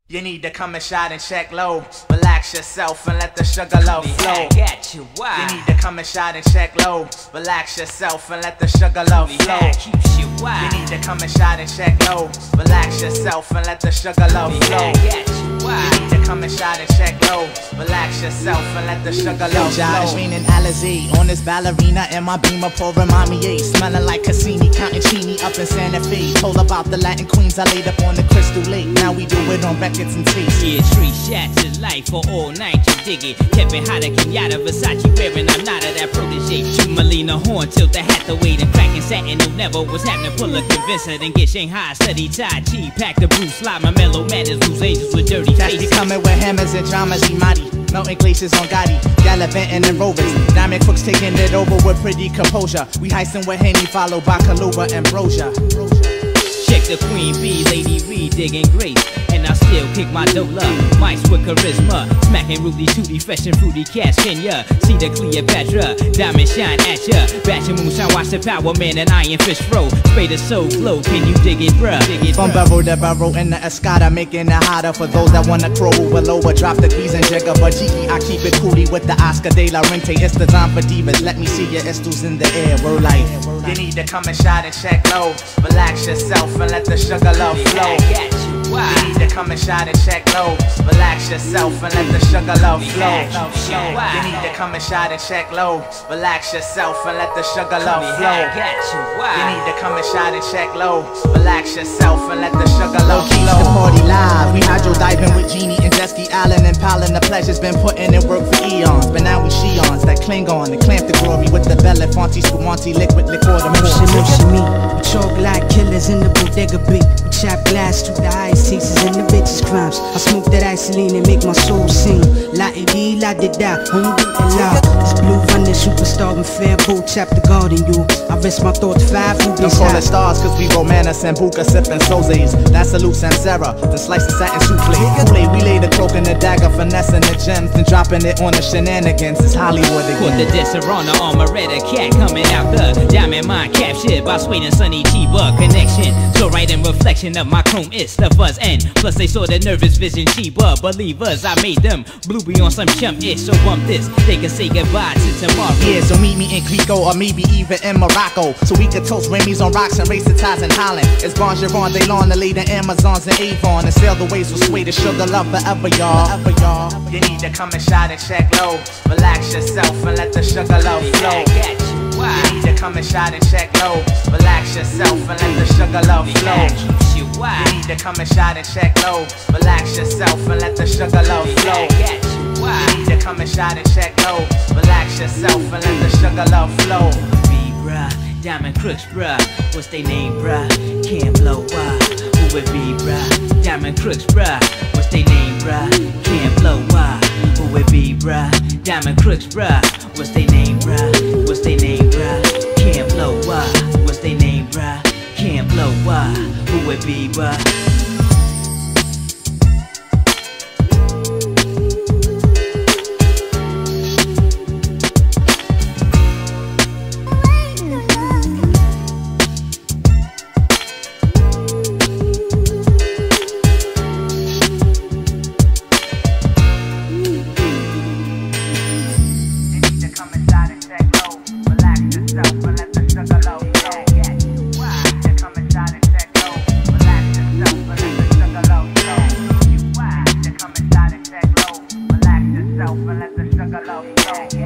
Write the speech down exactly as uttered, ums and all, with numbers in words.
You need to come and shot and check low. Relax yourself and let the sugar love flow. Got you, why? You need to come and shot and check low. Relax yourself and let the sugar love flow. Keeps you, why? You need to come and shot and check low. Relax yourself and let the sugar love flow. Got you, why? You need to come and shot and check low. Relax yourself and let the sugar love flow. Josh meaning Alizé on this ballerina and my beamer pouring mommy A. Smelling like Cassini, counting Chini up in Santa Fe. Told about the Latin queens I laid up on the Crystal Lake. Now we do it on records and tapes. Yeah, three shots of life for all night, you dig it. Kept it hotter, Kenyatta, Versace wearing, I'm not of that protege. Shoot Melina Horn, tilt the hat the weight and cracking satin. No, never was happening, pull a convincer, then get Shanghai, study Tai Chi, pack the Bruce, slide my mellow madness, lose angels with dirty That's faces. coming with hammers and dramas, Imadi. Melting glaciers on Gotti, gallivanting in rovers. Diamond crooks taking it over with pretty composure. We heisting with Henny, followed by Kaluba and Brosia. Check the Queen Bee, Lady Reed, digging grace. And I still kick my dola, mics with charisma. Smacking Rudy Tooty, fresh and fruity cats, Kenya. See the Cleopatra, diamond shine at ya. Batch of moonshine, watch the power man and iron fish throw. Spray the soul glow, can you dig it, bruh? Dig it, From bruh. barrel to barrel in the Escada, making it hotter for those that wanna crow with lower. Drop the keys and jigger, but cheeky, I keep it coolie with the Oscar de la Rente. It's the time for divas, let me see your estals in the air, we're life. You need to come and shot and check low. Relax yourself and let the sugar love flow. Got you, why? You need to come and shot and check low. Relax yourself and let the sugar love flow. You need to come and shot and check low. Relax yourself and let the sugar love flow. Got you, why? You need to come and shot and check low. Relax yourself and let the sugar love Keeps the flow. party live. We hydro diving with Genie and Jesky Allen and Palin. The pleasure's been putting in work for eons, but now we Shions that cling on and clamp the glory with the Belafonte, Spumante, liquid liquor. The Motion, motion me. We talk like killers in the bodega beat. We chop glass through the ice tastes and the bitches crimes. I smoke that isoline and make my soul sing. La di di, la di da, home beat and loud. This blue running superstar and fair boat chap the garden, you. I rest my thoughts five who Don't call it stars cause we Romana, Sambuca, sippin' Sozes. That's salute Sansera, then slice the satin souffle. Kool-Aid, we lay the cloak and the dagger, finessing the gems, then dropping it on the shenanigans. It's Hollywood Caught the again. Desserona Armoretta cat coming out the diamond mine captured by Swain and Sunny Chiba connection. So right in reflection of my chrome is the buzz end. Plus they saw the nervous vision Chiba. Believers, I made them bluey on some chum ish. So bump this, they can say goodbye to tomorrow. Yeah, so meet me in Clico or maybe even in Morocco, so we could toast Remy's on rocks and race the ties in Holland. It's Bon Jovi day long to lay the Amazons and Avon and sail the waves with sway to sugar love forever, y'all. Forever, y'all. You need to come and shot and check low. Relax yourself and let the sugar love flow. Got you, why? You need to come and shot and check low. Relax yourself and let the sugar love flow. Keeps you, why? You need to come and shot and check low. Relax yourself and let the sugar love flow. Got you, why? You need to come and shot and check low. Relax yourself and let the sugar love flow. Be bruh, Diamond Crooks bruh, what's they name bruh? Can't blow up. Who it be bruh? Diamond Crooks bruh, what's they name bruh? Can't blow up. Who it be bruh? Diamond Crooks bruh, what's they name bruh? What's they name bruh? Can't blow up. What's they name bruh? Can't blow up. Who it be bruh? Let the sugar love flow.